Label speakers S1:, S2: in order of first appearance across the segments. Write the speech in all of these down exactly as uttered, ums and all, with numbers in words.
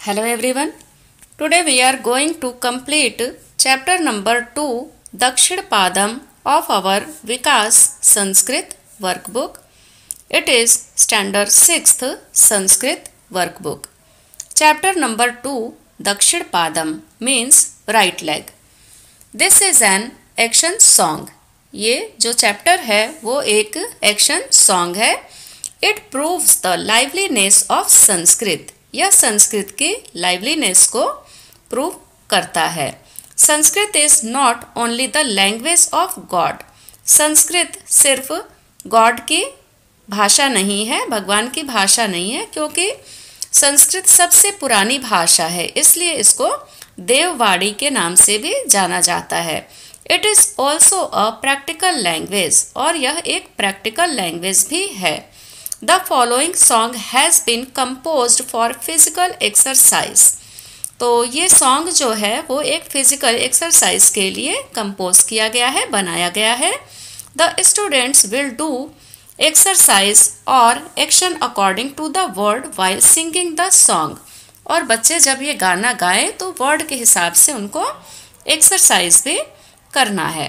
S1: Hello everyone. Today we are going to complete chapter number two Dakshid Padam of our Vikas Sanskrit workbook. It is standard sixth Sanskrit workbook. Chapter number two Dakshid Padam means right leg. This is an action song. ये जो chapter है वो एक action song है. It proves the liveliness of Sanskrit. यह संस्कृत की liveliness को prove करता है. Sanskrit is not only the language of God. Sanskrit सिर्फ गॉड की भाषा नहीं है, भगवान की भाषा नहीं है, क्योंकि संस्कृत सबसे पुरानी भाषा है, इसलिए इसको देववाणी के नाम से भी जाना जाता है. It is also a practical language. और यह एक प्रैक्टिकल लैंग्वेज भी है. The following song has been composed for physical exercise. तो ये सॉन्ग जो है वो एक फिजिकल एक्सरसाइज के लिए कंपोज किया गया है, बनाया गया है. The students will do exercise और action according to the word while singing the song. और बच्चे जब ये गाना गाएं तो वर्ड के हिसाब से उनको एक्सरसाइज भी करना है.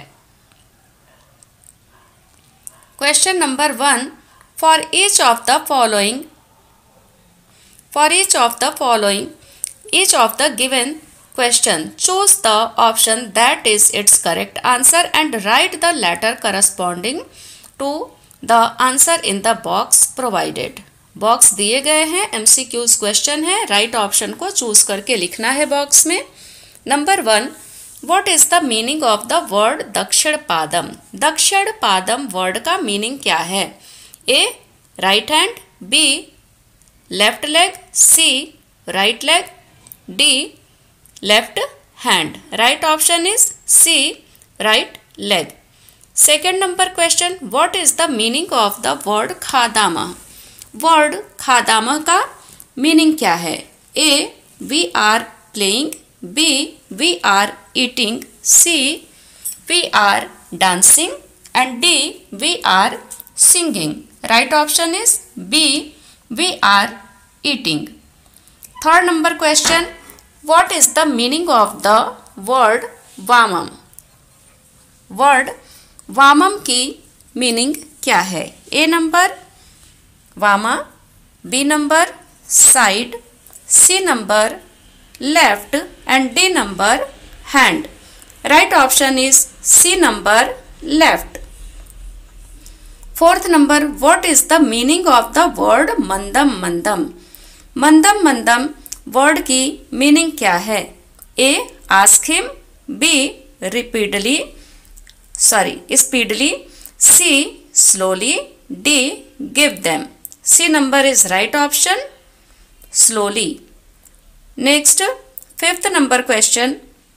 S1: Question number one. For each of the following for each of the following each of the given question choose the option that is its correct answer and write the letter corresponding to the answer in the box provided. Box दिए गए हैं, MCQs question है, right option को choose करके लिखना है box में. Number one. What is the meaning of the word दक्षिण पादम? दक्षिण पादम वर्ड का मीनिंग क्या है? A. Right hand. B. Left leg. C. Right leg. D. Left hand. Right option is C. Right leg. Second number question. What is the meaning of the word खादामा? Word खादामा का meaning क्या है? A. We are playing. B. We are eating. C. We are dancing. And D. We are singing. Right option is B. We are eating. Third number question. What is the meaning of the word Vamam? Word Vamam की meaning क्या है? A number वामा. B number side. C number left and D number hand. Right option is C number left. Fourth number. What is the meaning of the word mandam mandam? mandam mandam word की meaning क्या है? A. ask him. B. repeatedly sorry speedily. C. slowly. D. give them. C number is right option, slowly. Next, fifth number question.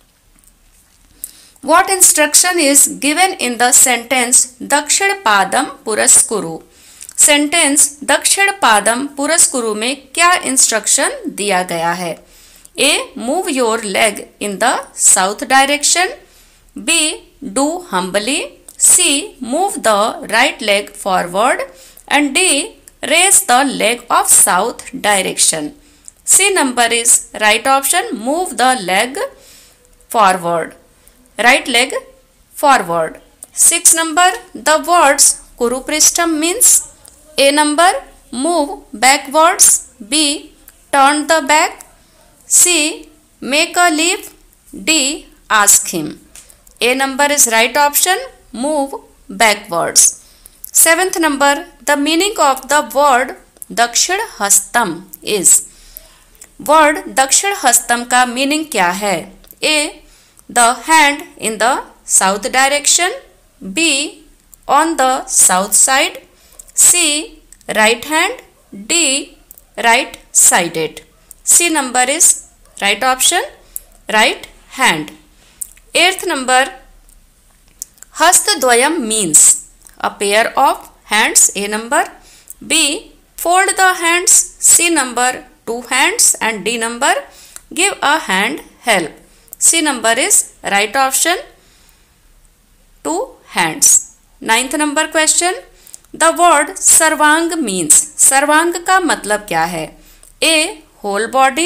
S1: What instruction is given in the sentence Dakshid Padam Puraskuru? Sentence Dakshid Padam Puraskuru में क्या instruction दिया गया है? A. Move your leg in the south direction. B. Do humbly. C. Move the right leg forward. And D. Raise the leg of south direction. C number is right option, move the leg forward. Right leg forward. Six number. The words Kurupristham means A number move backwards. B. turn the back. C. make a leap. D. ask him. A number is right option, move backwards. Seventh number. The meaning of the word Dakshid Hastam is. Word दक्षिण हस्तम का meaning क्या है? A. The hand in the south direction. B. On the south side. C. Right hand. D. Right sided. C number is right option, right hand. Eighth number. हस्तद्वयम means a pair of hands. A number. B. Fold the hands. C number. two hands. And D number. give a hand help. C number is right option, two hands. Ninth number question. The word सर्वांग means. सर्वांग का मतलब क्या है? A. whole body.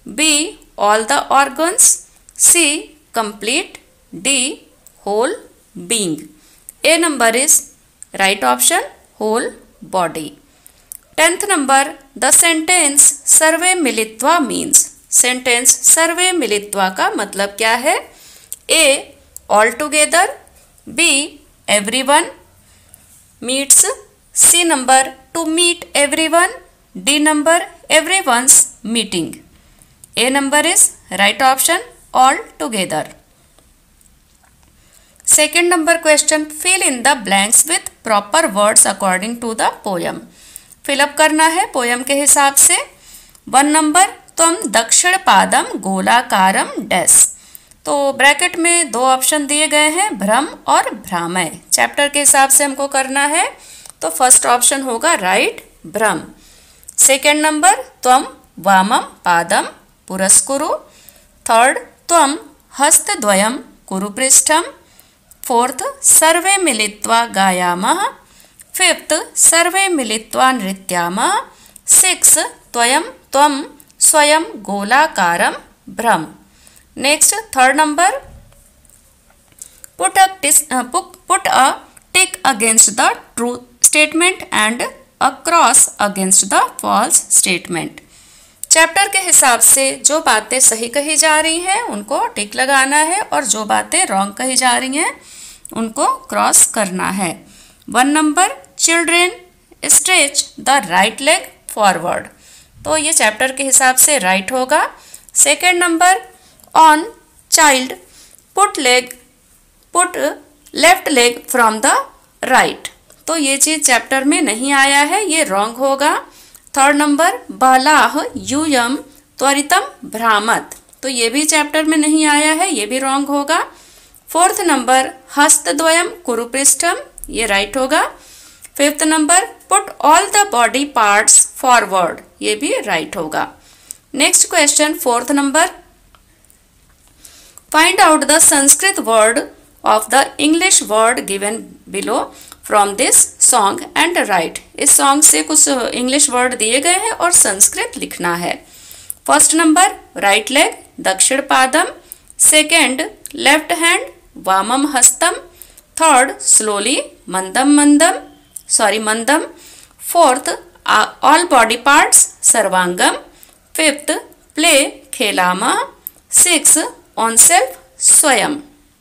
S1: B. All the organs. C. Complete. D. Whole being. A number is right option, whole body. Tenth number, the sentence सर्वे मिलित्वा means. Sentence सर्वे मिलित्वा का मतलब क्या है? A. All together. B. Everyone meets. C number, to meet everyone. D number, everyone's meeting. A number is right option, all together. Second number question, fill in the blanks with proper words according to the poem. fill up करना है poem के हिसाब से. One number, त्वम दक्षिण पादम गोलाकारम dash. तो bracket में दो ऑप्शन दिए गए हैं, भ्रम और भ्रामय. चैप्टर के हिसाब से हमको करना है, तो फर्स्ट ऑप्शन होगा राइट, भ्रम. सेकेंड नंबर, त्वम वामम पादम पुरस्कुरु. थर्ड, त्वम हस्तद्वयम कुरु पृष्ठम. फोर्थ, सर्वे मिलित्वा गायामः. फिफ्थ, सर्वे मिलित्वा नृत्यामः. सिक्स, त्वयम त्वम स्वयं गोलाकारम भ्रम. Next third number, put a put a tick against the true statement and a cross against the false statement. Chapter के हिसाब से जो बातें सही कही जा रही हैं उनको टिक लगाना है और जो बातें रॉन्ग कही जा रही हैं उनको क्रॉस करना है. One number, children stretch the right leg forward. तो ये चैप्टर के हिसाब से राइट होगा. Second number, on child put leg put left leg from the right. तो ये चीज चैप्टर में नहीं आया है, ये रॉन्ग होगा. थर्ड नंबर, बालाह यूयम त्वरितम भ्रामत. तो ये भी चैप्टर में नहीं आया है, ये भी रॉन्ग होगा. फोर्थ नंबर, हस्तद्वयम कुरुपृष्ठम, ये राइट होगा. Fifth number, put all the body parts forward, ये भी राइट होगा. Next question, fourth number, find out the Sanskrit word of the English word given below from this song and write. इस song से कुछ English word दिए गए हैं और संस्कृत लिखना है. फर्स्ट नंबर, राइट लेग दक्षिण पादम. सेकेंड, लेफ्ट हैंड वामम हस्तम. थर्ड, स्लोली मंदम मंदम सॉरी मंदम. फोर्थ, ऑल बॉडी पार्ट्स सर्वांगम. फिफ्थ, प्ले खेलामा. सिक्स, ऑन सेल्फ स्वयं.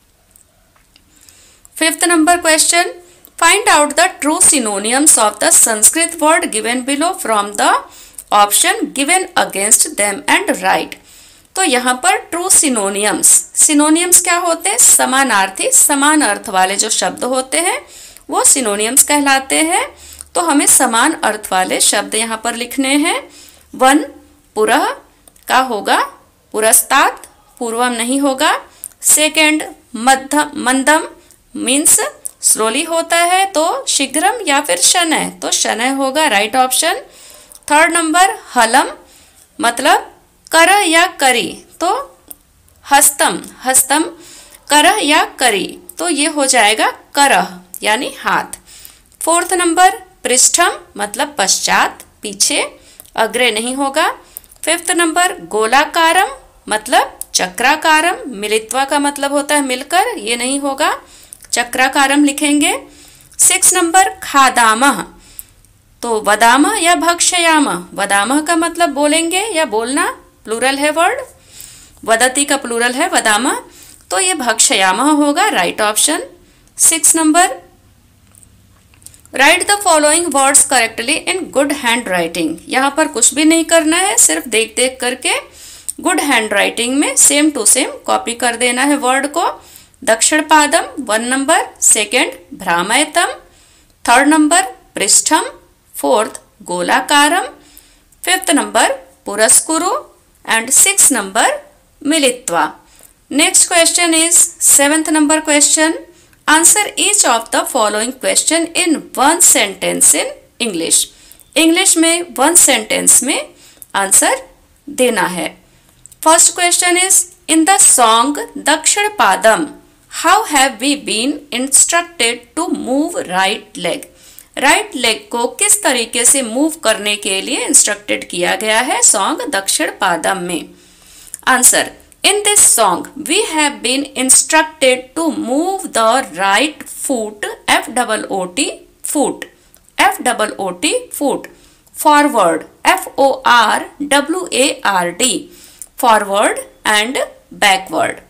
S1: Fifth number question, find out the true synonyms of the Sanskrit word given below from the option given against them and write. तो यहाँ पर true synonyms, synonyms क्या होते हैं? समानार्थी, समान अर्थ वाले जो शब्द होते हैं वो सिनोनियम्स कहलाते हैं. तो हमें समान अर्थ वाले शब्द यहाँ पर लिखने हैं. वन, पुरः का होगा पुरस्तात्, पूर्वम नहीं होगा. सेकेंड, मध्यम मंदम मीन्स स्लोली होता है, तो शीघ्रम या फिर शनय, तो शनय होगा राइट ऑप्शन. थर्ड नंबर, हलम मतलब करह या करी, तो हस्तम हस्तम करह या करी, तो ये हो जाएगा करह यानी हाथ. फोर्थ नंबर, पृष्ठम मतलब पश्चात, पीछे, अग्रे नहीं होगा. फिफ्थ नंबर, गोलाकारम मतलब चक्राकारम, मिलित्वा का मतलब होता है मिलकर, ये नहीं होगा, चक्राकारम लिखेंगे. सिक्स नंबर, खादामह, तो वदामह या भक्षयामह. वदामह का मतलब बोलेंगे या बोलना, प्लूरल है वर्ड, वदती का प्लूरल है वदामह, तो ये भक्षयामह होगा right option. Six number, write the following words correctly in good hand writing. यहाँ पर कुछ भी नहीं करना है, सिर्फ देख देख करके गुड हैंड राइटिंग में सेम टू सेम कॉपी कर देना है वर्ड को. दक्षिण पादम वन नंबर. सेकेंड, भ्रामयतम. थर्ड नंबर, पृष्ठम. फोर्थ, गोलाकारम. फिफ्थ नंबर, पुरस्कुरु. एंड सिक्स नंबर, मिलित्वा. Next question is seventh number question. Answer each of the following question in one sentence in English. English में वन सेंटेंस में answer देना है. First question is, in the song दक्षिण पादम how have we been instructed to move right leg. Right leg को किस तरीके से मूव करने के लिए इंस्ट्रक्टेड किया गया है सॉन्ग दक्षिण पादम में. Answer. In this song, we have been instructed to move the right foot, F O O T, foot, F O O T, foot, forward, F O R W A R D, forward and backward.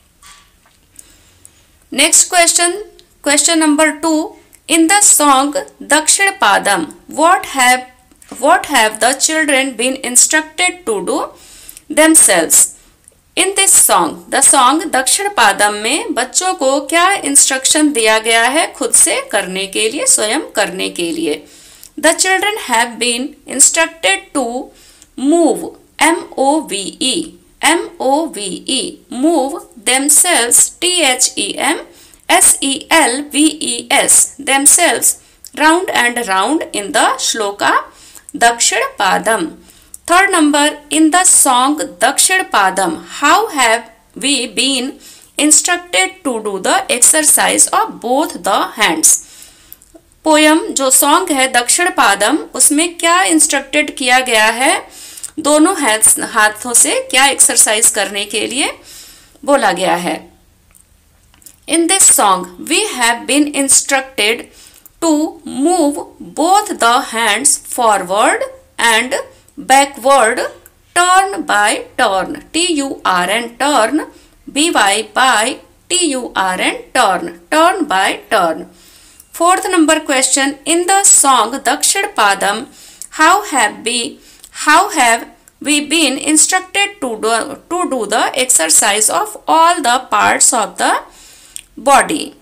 S1: Next question, question number two. In the song Dakshin Padam, what have what have the children been instructed to do themselves? In this song, the song दक्षिण पादम में बच्चों को क्या instruction दिया गया है खुद से करने के लिए, स्वयं करने के लिए? The children have been instructed to move, M O V E, M O V E, move themselves, T H E M S E L V E S, themselves, round and round in the shloka Dakshin Padam. Third number, in the song Dakshin Padam, how have we been instructed to do the exercise of both the hands? Poem जो song है दक्षिण पादम, उसमें क्या instructed किया गया है दोनों हाथों से क्या एक्सरसाइज करने के लिए बोला गया है? In this song, we have been instructed to move both the hands forward and backward, turn by turn, T U R N, turn, B Y by, T U R N, turn, turn by turn. Fourth number question, in the song Dakshin Padam, how have we, how have we been instructed to do, to do the exercise of all the parts of the body?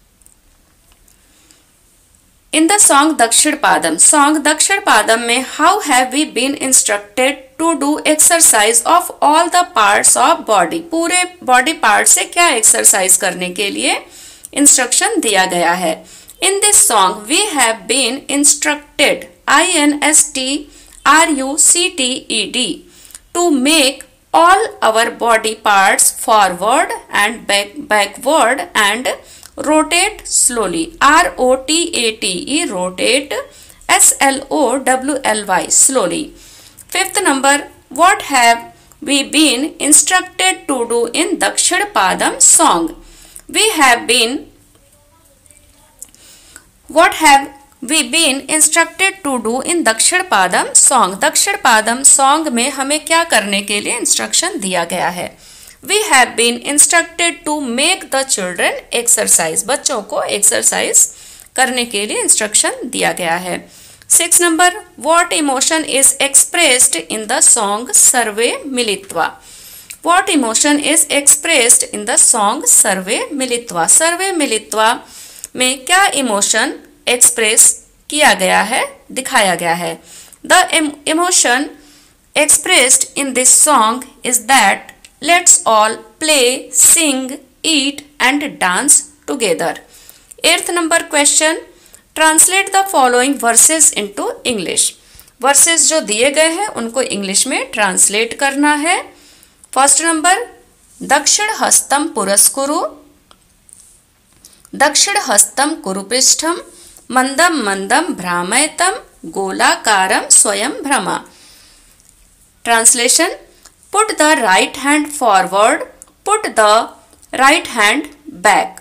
S1: In the song Dakshin Padam, song Dakshin Padam में how have we been instructed to do exercise of all the parts of body? पूरे body part से क्या exercise करने के लिए instruction दिया गया है? In this song we have been instructed, I N S T R U C T E D, to make all our body parts forward and back, backward and rotate slowly, R O T A T E, rotate, S L O W L Y, slowly. Fifth number, what have we been instructed to do in Dakshin Padam song? We have been, what have we been instructed to do in Dakshin Padam song? Dakshin Padam song में हमें क्या करने के लिए instruction दिया गया है? We have been instructed to make the children exercise. बच्चों को exercise करने के लिए instruction दिया गया है. Six number, what emotion is expressed in the song Sarve Militva? What emotion is expressed in the song Sarve Militva? Sarve Militva में क्या emotion express किया गया है, दिखाया गया है? The emotion expressed in this song is that let's all play, sing, eat and dance together. Eighth number question, translate the following verses into English. Verses जो दिए गए हैं उनको इंग्लिश में ट्रांसलेट करना है. फर्स्ट नंबर, दक्षिण हस्तम पुरस्कुरु, दक्षिण हस्तम कुरुपृष्ठम, मंदम मंदम भ्रामयतम, गोलाकारम स्वयं भ्रमा. Translation, put the right hand forward, put the right hand back.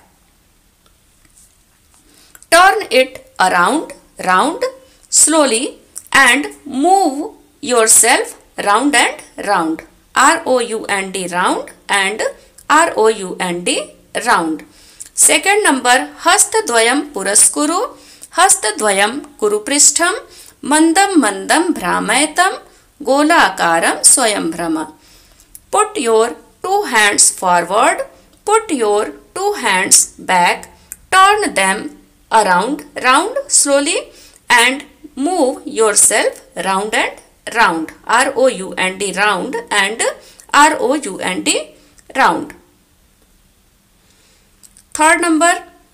S1: Turn it around, round, slowly and move yourself round and round. R O U N D, round, and R O U N D, round. Second number, हस्तद्वयम पुरस्कुरु, हस्तद्वयम कुरुपृष्ठम, मंदम मंदम भ्रामयतम, गोलाकारम स्वयं भ्रमा. Put your two hands forward, put your two hands back, turn them around, round, slowly and move yourself round and round. R O U N D, round, and R O U N D, round. Third number,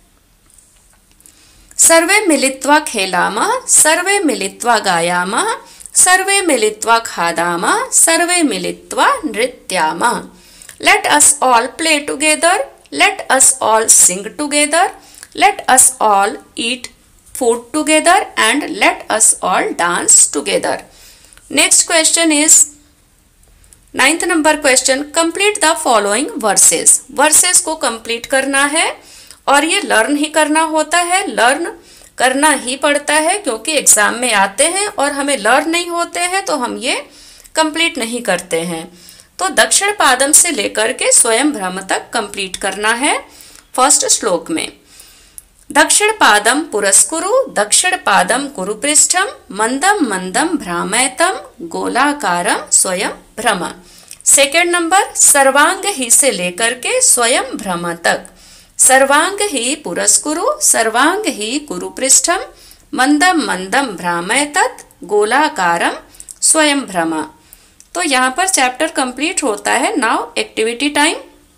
S1: सर्वे मिलित्वा खेलामः, सर्वे मिलित्वा गायामः, सर्वे मिलित्वा खादामः, सर्वे मिलित्वा नृत्यामः. Let us all play together, let us all sing together, let us all eat food together and let us all dance together. Next question is, ninth number question, complete the following verses. Verses को complete करना है और ये learn ही करना होता है, learn करना ही पड़ता है क्योंकि एग्जाम में आते हैं और हमें लर्न नहीं होते हैं तो हम ये कंप्लीट नहीं करते हैं। तो दक्षिण पादम से लेकर के स्वयं भ्रम तक कंप्लीट करना है। फर्स्ट श्लोक में दक्षिण पादम पुरस्कुरु, दक्षिण पादम कुरु पृष्ठम, मंदम मंदम भ्रामयतम, गोलाकारम स्वयं भ्रम। सेकेंड नंबर, सर्वांग ही से लेकर के स्वयं भ्रम तक, सर्वांग ही पुरस्कुरु, सर्वांग ही कुरु पृष्ठम, मंदम मंदम भ्रामयतत, गोलाकारम स्वयं भ्रम। तो यहाँ पर चैप्टर कंप्लीट होता है। Now activity time.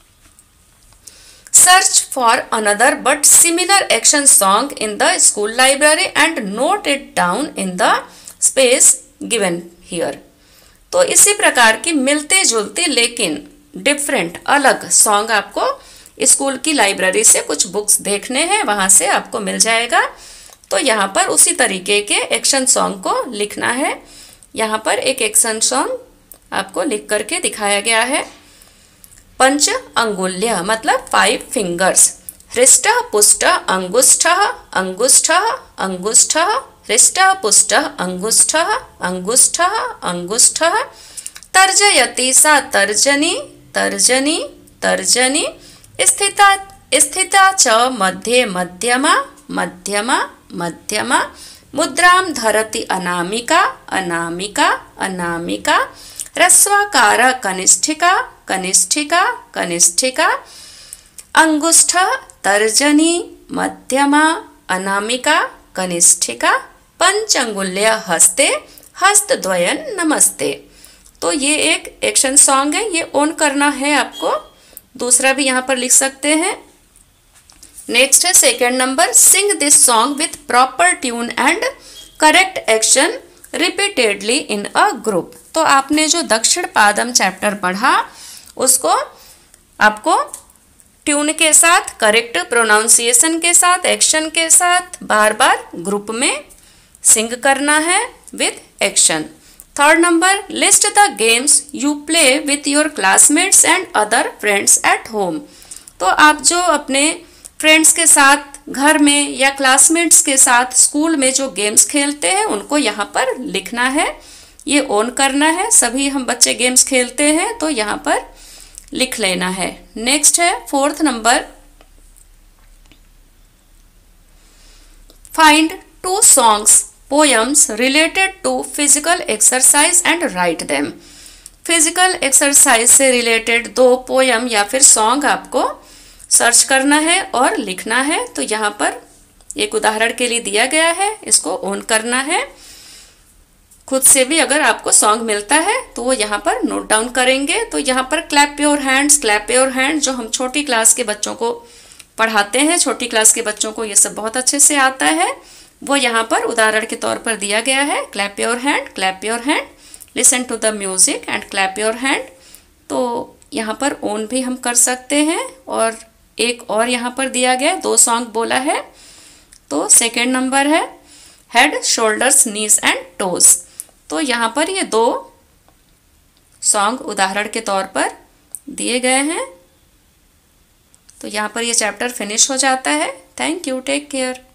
S1: Search for another but similar action song in the school library and note it down in the space given here. तो इसी प्रकार की मिलते जुलते लेकिन डिफरेंट अलग सॉन्ग आपको स्कूल की लाइब्रेरी से कुछ बुक्स देखने हैं, वहां से आपको मिल जाएगा। तो यहाँ पर उसी तरीके के एक्शन सॉन्ग को लिखना है। यहाँ पर एक एक्शन सॉन्ग आपको लिख करके दिखाया गया है। पंच अंगुल्य मतलब फाइव फिंगर्स, हृष्ट पुष्ट अंगुष्ठ अंगुष्ठ अंगुष्ठ, हृष्ट पुष्ट अंगुष्ठ अंगुष्ठ अंगुष्ठ, तर्जयति सा तर्जनी तर्जनी तर्जनी, स्थिता स्थिता च मध्ये मध्यमा मध्यमा मध्यमा, मुद्रां धरति अनामिका अनामिका अनामिका, ह्रस्वाकार कनिष्ठिका कनिष्ठिका कनिष्ठिका, अंगुष्ठ तर्जनी मध्यमा अनामिका कनिष्ठिका, पंचंगुल्य हस्ते हस्तद्वयन नमस्ते। तो ये एक एक्शन सॉन्ग है, ये ऑन करना है आपको। दूसरा भी यहाँ पर लिख सकते हैं। नेक्स्ट है second number, sing this song with proper tune and correct action repeatedly in a group. तो आपने जो दक्षिण पादम चैप्टर पढ़ा उसको आपको ट्यून के साथ, करेक्ट प्रोनाउंसिएशन के साथ, एक्शन के साथ बार बार ग्रुप में सिंग करना है with action. Third number, list the games you play with your classmates and other friends at home. तो आप जो अपने फ्रेंड्स के साथ घर में या क्लासमेट्स के साथ स्कूल में जो गेम्स खेलते हैं उनको यहाँ पर लिखना है, ये ऑन करना है। सभी हम बच्चे गेम्स खेलते हैं तो यहाँ पर लिख लेना है। नेक्स्ट है fourth number, find two songs poems related to physical exercise and write them. Physical exercise से रिलेटेड दो पोएम या फिर सॉन्ग आपको सर्च करना है और लिखना है। तो यहाँ पर एक उदाहरण के लिए दिया गया है, इसको ऑन करना है। खुद से भी अगर आपको सॉन्ग मिलता है तो वो यहाँ पर नोट डाउन करेंगे। तो यहाँ पर clap your hands, clap your hand जो हम छोटी क्लास के बच्चों को पढ़ाते हैं, छोटी क्लास के बच्चों को ये सब बहुत अच्छे से आता है, वो यहाँ पर उदाहरण के तौर पर दिया गया है। Clap your hand, clap your hand, listen to the music and clap your hand. तो यहाँ पर ऑन भी हम कर सकते हैं। और एक और यहाँ पर दिया गया, दो सॉन्ग बोला है। तो सेकेंड नंबर है head, shoulders, knees and toes. तो यहाँ पर ये दो सॉन्ग उदाहरण के तौर पर दिए गए हैं। तो यहाँ पर ये चैप्टर फिनिश हो जाता है। Thank you, take care.